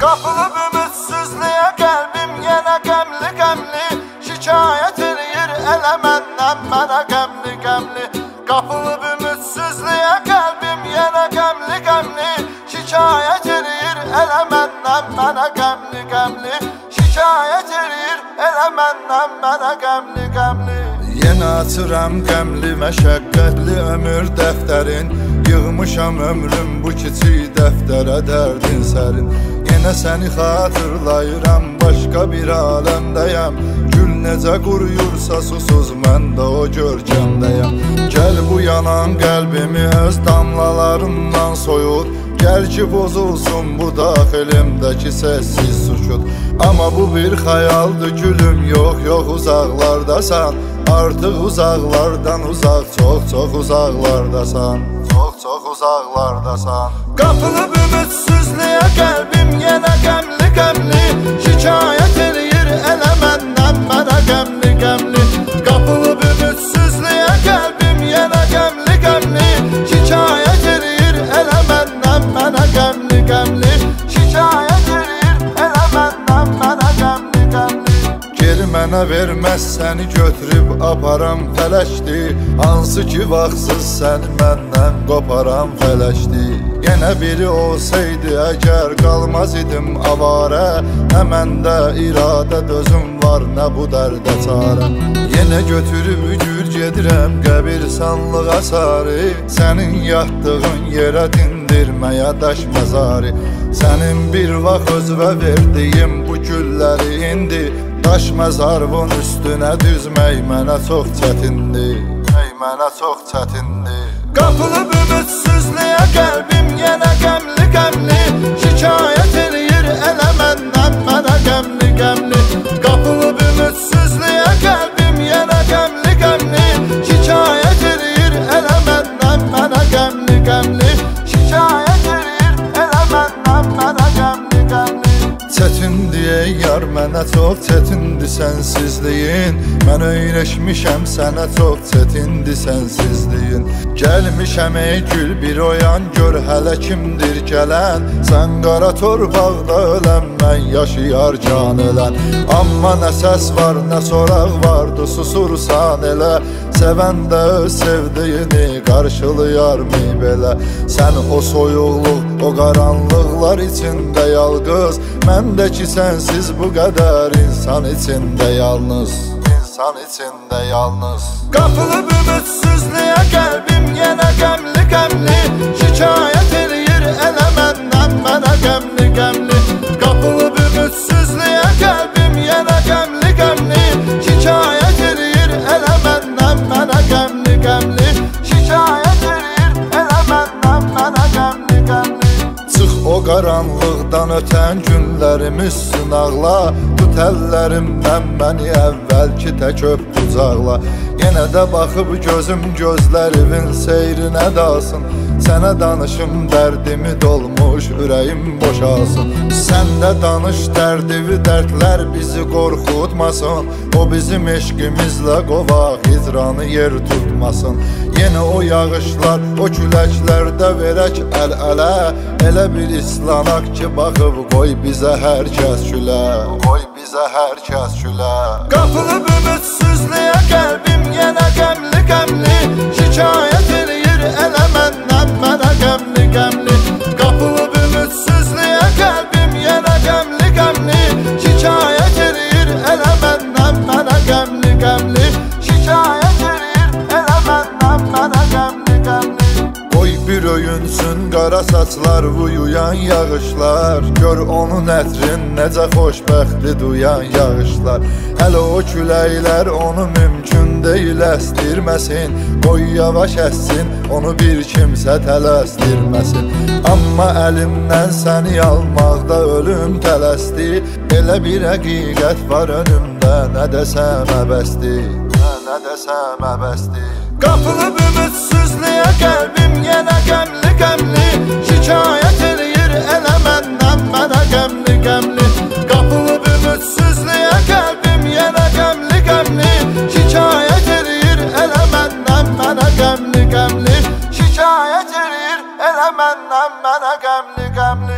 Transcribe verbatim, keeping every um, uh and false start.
Qapılıb ümidsizliyə qəlbim yenə qəmli qəmli, şikayət eləyir elə məndən mənə qəmli qəmli. Qapılıb ümidsizliyə qəlbim yenə qəmli qəmli, şikayət eləyir elə məndən mənə qəmli qəmli. Şikayət eləyir elə məndən mənə qəmli qəmli. Yenə açıram qəmli məşəqqətli ömür dəftərin, yığmışam ömrüm bu kiçik dəftərə dərdin sərin. Yenə səni xatırlayıram, başqa bir aləmdəyəm. Gül necə quruyursa susuz mən də o görkəmdəyəm. Gəl bu yanan qəlbimi öz damlalarından soyut, gəl ki bozulsun bu daxilimdəki səssiz sükut. Amma bu bir xəyaldır gülüm, yox yox uzaqlardasan, artıq uzaqlardan uzaq, çox çox uzaqlardasan, çox çox uzaqlardasan. Qapılıb ümidsizliyə qəlbim yenə qəmli qəmli, şikayət eləyir elə məndən mənə qəmli qəmli. Qapılıb ümidsizliyə qəlbim yenə qəmli qəmli, şikayət eləyir elə məndən mənə qəmli qəmli. Şikayət eləyir elə məndən mənə qəmli qəmli. Geri mənə verməz səni götürüb aparam fələkdir, hansı ki vaxtsız səni məndən qoparam fələkdir. Yenə biri olsaydı əgər qalmaz idim avarə, nə məndə iradə dözüm var, nə bu dərdə çarə. Yenə götürüb gür gedirəm qəbirstanlığa sarı, sənin yatdığın yerə dindirməyə daş məzarı. Sənin bir vaxt özvə verdiyim bu gülləri indi, daş məzarvın üstünə düzmək mənə çox çətindir, mənə çox çətindir. Qapılıb ümidsizliyə qəlbim yenə qəmli qəmli, şikayət eləyir elə məndən mənə qəmli qəmli. Qapılıb ümidsizliyə qəlbim yenə qəmli qəmli, şikayət eləyir elə məndən mənə qəmli qəmli. Şikayət eləyir elə məndən mənə qəmli qəmli. Çətindir yar mənə çox çətindir sənsizliyin, mən öyrəşmişəm sənə çox çətindir sənsizliyin. Gəlmişəm ey gül bir oyan, gör hələ kimdir gələn, sən qara torpaqda ölən, mən yaşayarkən ölən. Amma nə səs var nə soraq vardı susursan elə, sevən də öz sevdiyini qarşılayarmı belə. Sən o soyuqluq o qaranlıqlar içində yalqız, mən də ki sənsiz bu qədər insan içində yalnız, insan içində yalnız. Qapılıb ümidsizliyə qəlbim yenə qəmli qəmli, şikayət eləyir elə məndən mənə qəmli qəmli. Qapılıb ümidsizliyə qəlbim yenə qəmli qəmli, şikayət eləyir elə məndən mənə qəmli qəmli. Şikayət eləyir elə məndən mənə qəmli qəmli. Çıx o qaranlıqdan ötən günlərimiz sınaqla, tut əllərimdən məni əvvəlki tək öp qucaqla. Yenə də baxıb gözüm gözlərinin seyrinə dalsın, sənə danışım dərdimi dolmuş ürəyim boşalsın. Sən də danış dərdivi dərdlər bizi qorxutmasın, o bizim eşqimizlə qovaq hicranı yer tutmasın. Yenə o yağışlar o küləklərdə verək əl-ələ, elə bir islanaq ki baxıb qoy bizə hər kəs gülə, qoy bizə hər kəs gülə. Qapılıb ümidsizliyə qəlbim yenə qəmli qəmli, şikayət eləyir elə məndən mənə qəmli qəmli. Qapılıb ümidsizliyə qəlbim yenə qəmli qəmli, şikayət eləyir elə məndən mənə qəmli qəmli. Şikayət eləyir elə məndən mənə qəmli qəmli. Qoy bir öyünsün qara saçlar uyuyan yağışlar, gör onun ətrin necə xoşbəxti duyan yağışlar. Hələ o küləklər onu mümkün deyil əstirməsin, qoy yavaş əssin onu bir kimsə tələsdirməsin. Amma əlimdən səni almaqda ölüm tələsdi, elə bir həqiqət var önümdə, nə desəm əbəsdir, nə desəm əbəsdir. Qapılıb ümidsizliyə qəlbim yenə qəmli qəmli, şikayət eləyir elə məndən mənə qəmli qəmli. Qapılıb ümidsizliyə qəlbim yenə qəmli qəmli, şikayət eləyir elə məndən mənə qəmli qəmli. Şikayət eləyir elə məndən mənə qəmli qəmli.